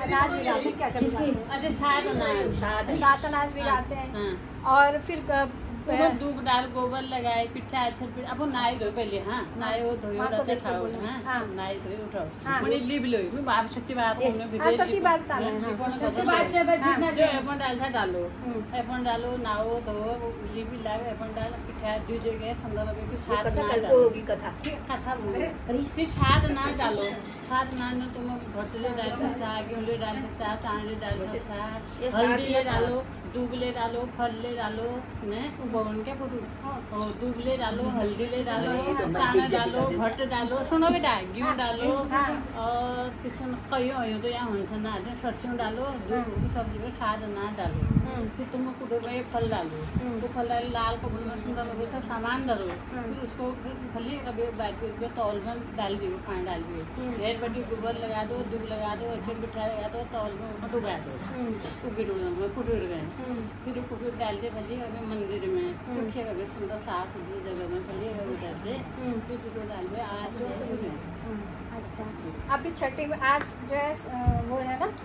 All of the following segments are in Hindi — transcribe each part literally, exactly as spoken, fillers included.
अनाज भी डालते हैं, क्या क्या डालते हैं? अरे सात अनाज सात अनाज भी डालते हैं। और फिर दूब डाल गोबर लगाए पिठा अच्छा अब नाई धो पहले हाँ नाई वो धोयो रहते खाओ हाँ नाई धोयो उठाओ मने लिव लो मैं बाप सच्ची बात हमने भी सच्ची बात बता रहे हैं, सच्ची बात से बचना जो अपन डाल था डालो अपन डालो नाओ धो लिव लावे अपन डाल पिठा दू जगह संदर में भी सात ना डालो होगी कथा कथा बोले फिर सात ना डालो सात ना ने तुम भटले डाल सकता गेहूं डाल सकता तांडे डाल सकता हल्दी डालो दूबले डालो फलले डालो ने बवन के फोटो और दूबले डालो हल्दी ले डालो चाना डालो भट्ट डालो सुनो बेटा घी डालो और किसी में कई हो तो यहाँ होता ना सरसों डालो दूध सब्जी में साग ना डालो फिर तुम कुटो में फल डालो वो फल डाल लाल कपड़े में सुंदर लगे सब सामान डालो फिर उसको फली कभी बैठ के तौल में डाल दियो पानी डाल दिए ढेर बड़ी गोबर लगा दो दूध लगा दो अच्छे मिठाई लगा दो तौल में डुबा दो कुकर में कुटूर गए फिर कुकर डाल दे फली अभी मंदिर में तो खेल अभी सुंदर साफ जगह में फली अभी डाल दे फिर कुकर डाल दे आज अच्छा अभी छठी में आज जो है वो है ना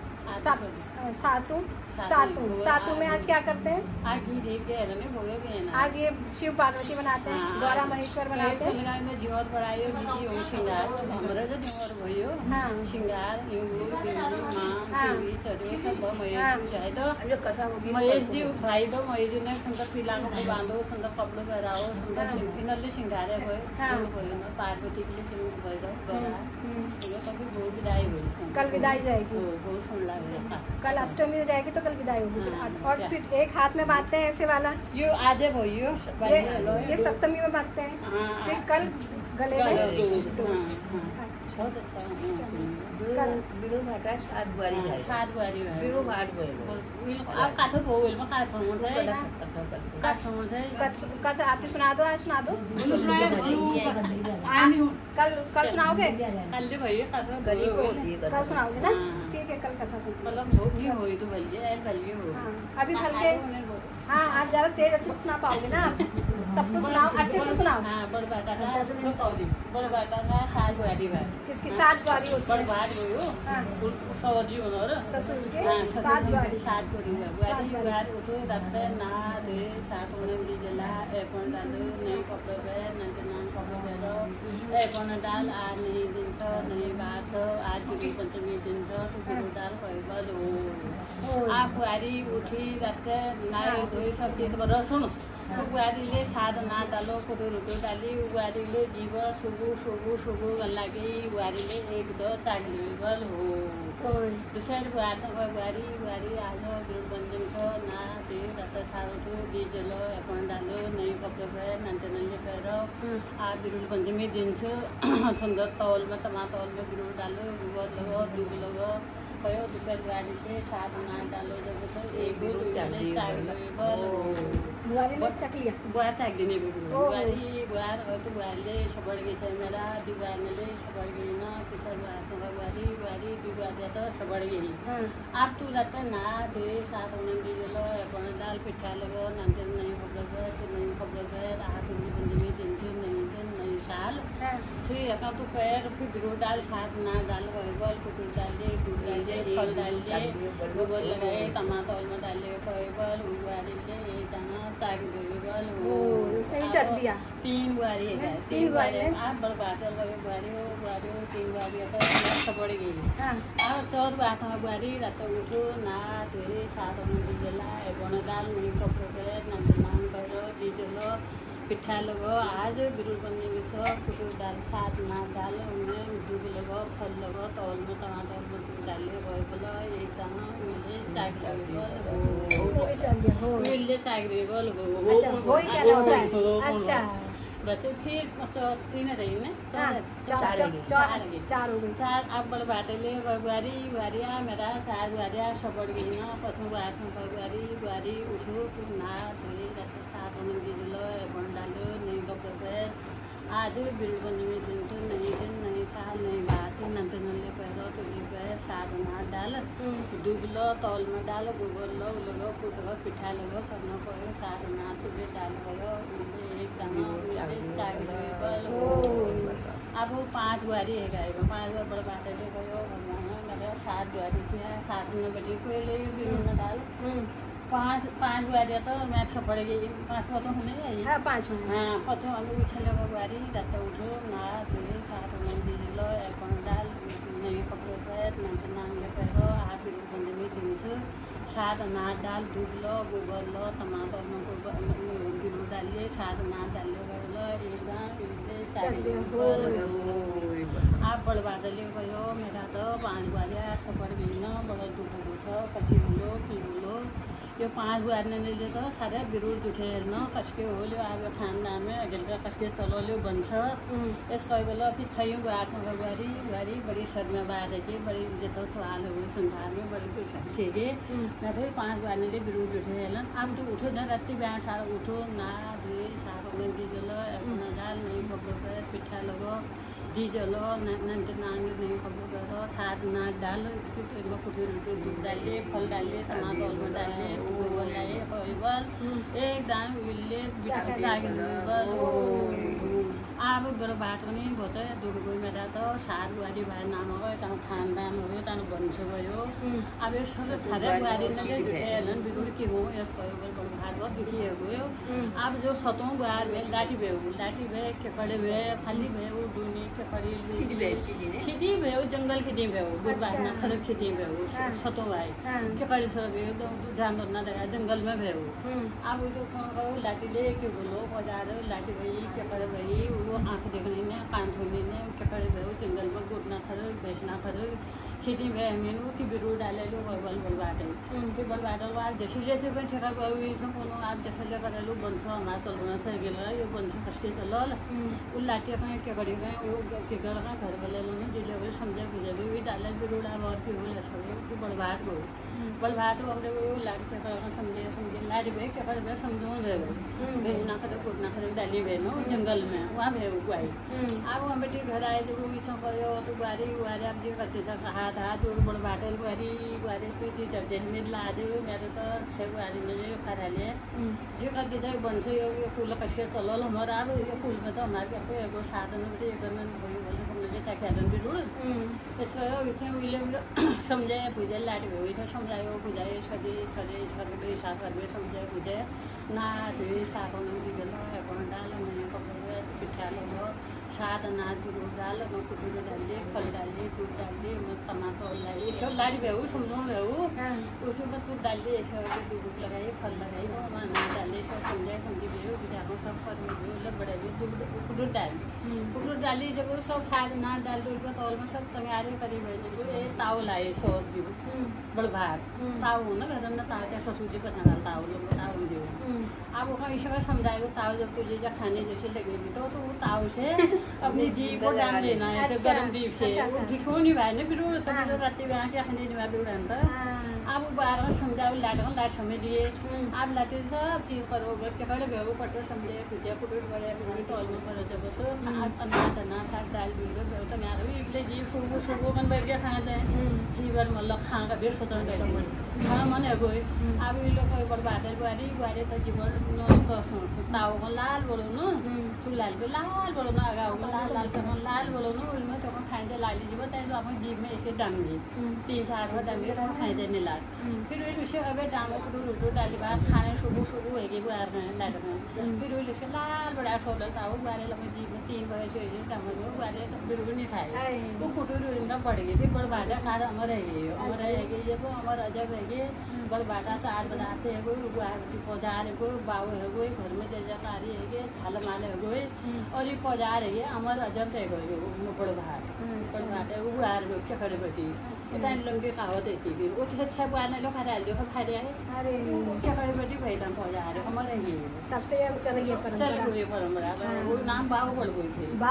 सातु सातु सातु में आज क्या करते हैं? आज आज ये शिव पार्वती बनाते हैं, गौरा महेश्वर बनाते हैं। में जीवन बढ़ायो दीदी हो श्रृंगार हमरा जो जीवन भयो हां श्रृंगार यो मां देवी चढ़े सब महेश जाए तो जो कथा होगी महेश जी भाई दो महेश जी ने सुंदर पीला को बांधो सुंदर कपड़े पहराओ सुंदर सिंपल श्रृंगार है भयो पार्वती के लिए भयो गौरा ये कभी बहुत विदाई हुई कल विदाई जाएगी बहुत सुन लगा कल अष्टमी हो जाएगी तो कल विदाई होगी और फिर एक हाथ में बांधते हैं ऐसे वाला यो आधे भयो ये, ये सप्तमी में बांधते हैं फिर कल गले में बहुत अच्छा कल बिरु भाटा सात बुआरी है सात बुआरी है बिरु भाट बोल अब काथो बोल में का समझ है का समझ है कल आती सुना दो आज सुना दो कल कल सुनाओगे कल जो भैया कथा गली होती है कल सुनाओगे ना ठीक है कल कथा सुन मतलब होती होई तो भैया ऐ भैया हो अभी हल्के हाँ आप ज़्यादा तेज अच्छे से सुना पाओगे ना आप सबको सुनाओ अच्छे से सुनाओ हाँ बड़ बाटा का बड़ बाटा का सात बुआरी है किसकी सात बुआरी होती बड़ बात हो हां सवजी हो र ससुर के सात बुआरी सात बुआरी है बुआरी बुआर उठो रात ना दे सात होने दी जला एपन डालो नहीं कपड़े पे नहीं नाम कपड़े पे एपन डाल आ नहीं दिन तो नहीं बात आज की पंचमी दिन तो तो डाल कोई बलो आप बुआरी उठी रात नाय धोई सब चीज बता सुनो तो बुआरी ले साद ना डालो कुटो रोटो डाली बुआरी ले जीव सुबु सुबु सुबु लगी बुआरी ले एक दो तागली बल हो दूसरी बुआर बुआरी बुआरी आज बिरुल बंजन को ना दे रात खाओ तो डीजल अपन डालो नहीं कपड़े पे नंते नंते पैरो आ बिरुल बंजन में दिन से सुंदर तौल में टमाटर तौल में बिरुल डालो गोबर लगो दूध लगो भयो दूसरी बुआरी ले साद ना डालो जब तो एक बिरुल डाले तागली बल बुआरी ने चकलिया बुआर तक देने बुआरी बुआर हो तो बुआर ले सबड़ गई थे मेरा दीवार में ले सबड़ गई ना किसर बुआर तो बुआरी बुआरी दीवार जाता सबड़ गई आप तू रहता ना दे साथ होने दी लो अपन दाल पिठा लगो नंदन नहीं खबर है तो नहीं खबर है रात में बंदी दिन से नहीं दिन नहीं साल छी अपना तो पैर फिर बिरो डाल साथ ना डाल बल कुटुर डाल दे दूध डाल दे फल डाल दे गोबर लगाए टमाटर में डाल दे बल बुआरी ले एक दाना बल ओ उसने भी चट दिया तीन बुआरी है तीन बुआरी आप बड़ बात है बुआरी हो बुआरी हो तीन बुआरी तो सबड़ गई हां अब चौर बात में बुआरी रात उठो ना धोए सात होने जला बन डाल नहीं कपड़े पे नंद नाम करो डीजल पिठा लगो आज बिरुल बंदी में सब कुटुर डाल सात ना डाल उन्हें दूध लगो फल लगो तौल में टमाटर डाले बोए बोला एक दाना मिले चाक लगो मिले चाक बोल वो वही क्या होता है अच्छा बच्चे फिर मतलब तीन रही ने चार चार हो गई चार अब बड़ बाटे ले बुआरी बुआरिया मेरा चार बुआरिया सब बढ़ गई ना पछू बात बुआरी बुआरी उठो तू ना धोई रात सात होने दी लो बन डालो नहीं कपड़े पे आज बिरुल बंदी में दिन तो नहीं दिन नहीं साल नहीं बात नंते नल्ले पैरो तो जी पे सात ना डाल डाल डूबलो तौल में डाल गोबर लो लो कुटलो पिठा लो सब न पड़ो साग ना तुझे डाल भयो एक दाना चाय अब पाँच बुआरी है गाय में पाँच बार बड़ा बाटे से भयो मतलब सात बुआरी थी सात नौ बजे कोई ले बिरुना डाल पाँच पाँच बुआरी तो मैच पड़ गई पाँच तो होने आई हाँ पाँच हाँ पतो अब उछल बुआरी जाता उठो ना धुले सात मंदिर लो एक डाल नहीं कपड़े पैर नहीं नाम ले पैरो हाथ भी संदे में दिन सात नाच डाल दूध लो गोबर लो टमाटर में गोबर बिरू डालिए सात नाच डालिए लो एकदम आप बड़वा डालिए भयो मेरा तो पाँच बारिया सफर गई न बड़ा दुख दुख कसी बोलो की बोलो यो पाँच बार ने ले तो सारे बिरूर दुखे न कसके हो लियो अब खानदान में अगल का कसके चलो लियो बन्छ यस कोही बेला फिर छयौँ आठौँ बुहारी बुहारी बड़ी शर्मा बारेकी बड़ी जेतो सवाल हो संसार में बड़ी कुछ सीखे मैं फिर पाँच बार ने बिरूर दुखे हेलन अब तो उठो न राति बिहान सारा उठो ना धुए साफ में दीजलो अपना दाल नहीं कपड़ों पर पिठा लगो दीजलो नंटे नांगे नहीं कपड़ों करो साथ नाच डाल कुटी रोटी दूध डालिए फल डालिए टमाटर में डालिए गोबर डालिए कोई एक दान उल्ले अब बड़ो बाटो नहीं बहुत दूर गई मेरा तो सात बुहारी भाई नाम हो गए तहाँ खानदान हो गयो तहाँ बंश भयो अब यो सारे बुहारी ने जुटे बिरुड़ के हो यस भयो बड़ो भात बहुत दुखी गयो अब जो सतौँ बुहार भए लाठी भयो लाठी भए खेपड़े भए फाली भयो डुनी खेपड़ी खेती भयो जंगल खेती भयो बुढ़ खरब खेती भयो सतौँ भाई खेपड़ी सब भयो जानवर न देखा जंगल में भयो अब जो कौन भयो लाठी ले के बोलो बजार लाठी भई खेपड़े भई वो आँख देखने ने कान सुनने ने कपड़े भयो जंगल में गुटना खरो बेचना खरो खेती भए मेनू की बिरू डाले लो बल बल बाटे फिर बल बाटे बाद जैसे से पनि ठेका गयो इसमें कोनो आप जैसे करेलू बन्छ हमारा तलना से गेल यो बन्छ कसके चलल उ लाठी अपन के बड़ी गए वो के गल का घर वाले लोग जिले वे समझा बुझे भी डाले बिरू डा और की होले सब की बल बाट हो बल बाट हमरे वो लाठी के कर समझे समझे लाठी भे के पर भे समझो रे भे ना करे गुटना खरो डाली भे नो जंगल में वहां भे गई अब हम बेटी घर आए जो भी सब गयो तो बारी बारी अब जी करते था हाथ हाथ और बड़ बाटल बारी बारी तो दी जब जहने ला दे मेरे तो छह बारी ने खरा ले जो करते थे बंस यो फूल कसके चलल हमारा अब ये फूल में तो हमारे पे एगो साधन बेटी एक में कोई बोले हमने चाहे खेलन भी रुड़ इसको इसे मिले समझे पूजा लाट हुई था समझायो बुझाए सदी सदी सदी साथ में समझे बुझे ना दे साथ में भी गलो अपन डाल मैंने कपड़े पिठा लो सात अनाज बिरू डाल कुटी में डालिए फल डालिए दूध डालिए मस्त टमाटर लाइए सब लाड़ी बेहू समझो बेहू उसमें बस दूध डालिए सब दूध लगाइए फल लगाइए अनाज डालिए सब समझाए समझी बेहू बिजानो सब फल में बढ़ाइए दूध दूध डालिए दूध डालिए जब वो सब खाद अनाज डाल दूध तो और में सब तैयारी करी भेज जो ये ताव लाए सौ भी बड़ भात ताव हो ना घर में ताव क्या ससुर जी बना ताव लोग ताव दो अब वो इसे समझाएगा ताव जब तुझे जब खाने जैसे लगेगी तो वो ताव से अपनी जी को डाल लेना है तो गर्म दीप से जुठो नहीं भाई ना बिरू तो बिरू राती वहाँ के खाने नहीं बिरू डालता अब बारह समझाओ लाट लाट समझिए आप लाटे सब चीज़ करो के पहले बेहू पटे समझे कुटिया कुटूट बड़े तौल में पड़े जब तो अनाज अनाज साग डाल दी बेहू तो मैं भी इसलिए जी सुबह सुबह कन बैठ के खा जाए जीवन मतलब खा का बेस होता है खा मन है कोई अब ये लोग कोई बर्बादे बुआरी बुआरी तो जीवन ताव को लाल बोलो न तू लाल पे लाल बोलो ना गाँव में लाल लाल तो लाल बोलो ना उनमें तो खाने ला लीजिए बताए तो अपन जीव में एक डांगे तीन चार बार डांगे तो खाने नहीं लाल फिर वही विषय अगर डांगो को रोटो डाली बात खाने सुबह सुबह है कि बुआर में लाट में फिर वही विषय लाल बड़ा छोटा था वो बुआरे लगे जीव में तीन बजे से डांगो वो बुआरे तो बिल्कुल नहीं खाए वो कुटूर उड़ना पड़ गई फिर बड़ बाटा खा अमर है गई अमर है गई ये वो अमर अजब है गई बड़ बाटा तो आठ बताते है कोई बुआर पौधार है कोई बाव है कोई घर में तेजा कारी है गई थाल माल है कोई और ये पौधार है अमर अजब है गई बड़ भाट बड़ भाट है वो बुआर में क्या खड़े बैठी इतना लंबे कहावत है फिर वो तो अच्छा बुआर नहीं लो खा रहे हो खा रहे हैं अरे क्या खड़े बैठी भाई हम पौधार है अमर है ये तब से चल ये परंपरा चल ये परंपरा वो नाम बाव बड़ गई थी बाव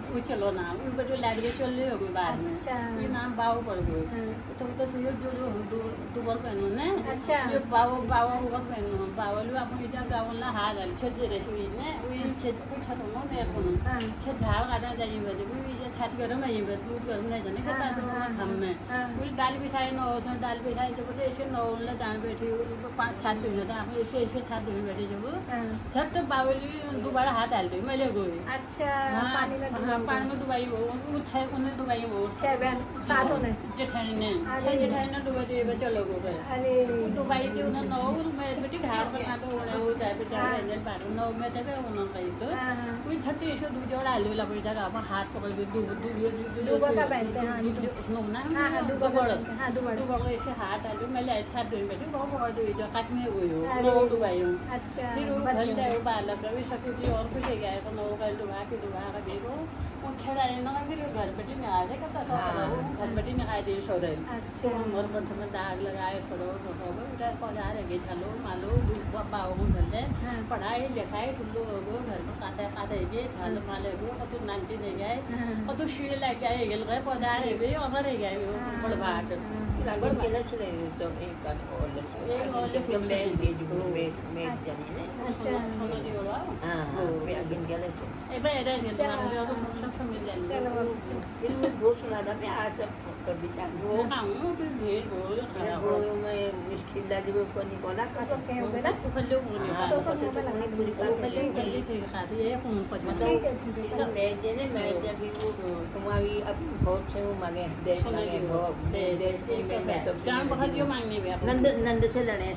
वो चलो ना वो बड़े लाइब्रेरी चल रही हो गई बाहर में अच्छा। ये नाम बाव पड़ गई तो तो सुयो जो जो दो दो बार पहनो ने अच्छा। ये बाव बाव बार पहनो बाव लो आप इधर गावला हा गल छे रे सुई ने वो छे को छतो नो ने को छे झाड़ काटा जाई बजे वो ये छात गरम है ये दूध गरम नहीं जाने के बाद हम में वो दाल बिठाई न हो दाल बिठाई तो बोले ऐसे न होला जान बैठी पांच सात दिन था आप ऐसे ऐसे सात दिन बैठे जब छट बावली दोबारा हाथ डाल दी मैले गई अच्छा पानी में हाँ पानी में डुबाई वो वो छह उन्हें डुबाई वो छह बहन सात होने जेठानी ने छह जेठानी ने डुबा दिए बच्चे लोगों को अरे डुबाई थी उन्हें नौ में बेटी घर बना पे उन्हें वो जाए बेटा इंजन पानी नौ में तक उन्होंने कही तो कोई छठी ऐसे दूध जोड़ा आलू ला कोई जगह आप हाथ पकड़ के दूध दूध दूबा का पहनते हैं हाँ ना हाँ दूबा बड़ हाँ दूबा दूबा को ऐसे हाथ आलू मैं लाइट हाथ दूँ बेटी बहुत पकड़ दूँ जो काट में हुई हो नौ डुबाई हूँ अच्छा फिर वो भल जाए वो बालक भी सफेदी और कुछ गया तो नौ का डुबा के डुबा का देखो वो छड़ा ना फिर घर बेटी में आ जाए कब तक घर बेटी में आ दिए सोरे अच्छा मोर बंध में दाग लगाए छोड़ो छोड़ो बेटा पौधा रहे चलो मालो बाबू में भल जाए पढ़ाई लिखाई ठुलो हो घर में काटे काटे गए छाल माले हो कतु नानती नहीं गए कतु शील लग गए गल गए पौधा रहे और रह गए बड़ भाट बड़ मेला चले तो एक का और एक और ले जब मैं ये जो मैं मैं जानी ने अच्छा सोना दी वाला हां मैं अगिन गेले से ए बे रे ने तो और सब फैमिली जानी चलो फिर वो दो सुना था मैं आज सब कर दी चाह वो काम भी भीड़ बोल वो मैं मुश्किल लगी वो को निकोला का सब कहे होंगे ना तो फल्ले होंगे हाँ, तो सब मोबाइल लगा पूरी तो फल्ले फल्ले थे खाते ये फोन पर ठीक है ठीक है तो मैं जेने मैं जब वो तुम्हारी अब बहुत से वो मांगे दे सोना मांगे दी वो दे दे एक का जान बहुत दियो मांगने भी आप नंद नंद से लड़े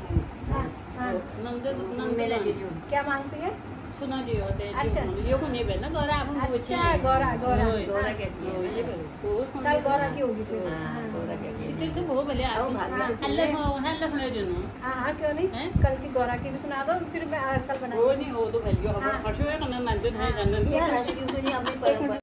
हाँ हाँ नंद नंद मेला जीजू क्या मांगती है सुना दियो दे अच्छा। यो को नहीं बेना गोरा आप वो अच्छा गोरा गोरा गोरा कहती ये है वो कल गोरा की होगी फिर हाँ गोरा कहती है सीते से बहुत भले आओ, आदमी भाभी, आप अल्लाह हो अल्लाह ने देनो हाँ हाँ क्यों नहीं हैं? कल की गोरा की भी सुना दो फिर मैं कल बना वो नहीं हो तो भलियो हम हाँ। खशो है कना नंदन है जानन क्या राशि क्यों नहीं अपनी परंपरा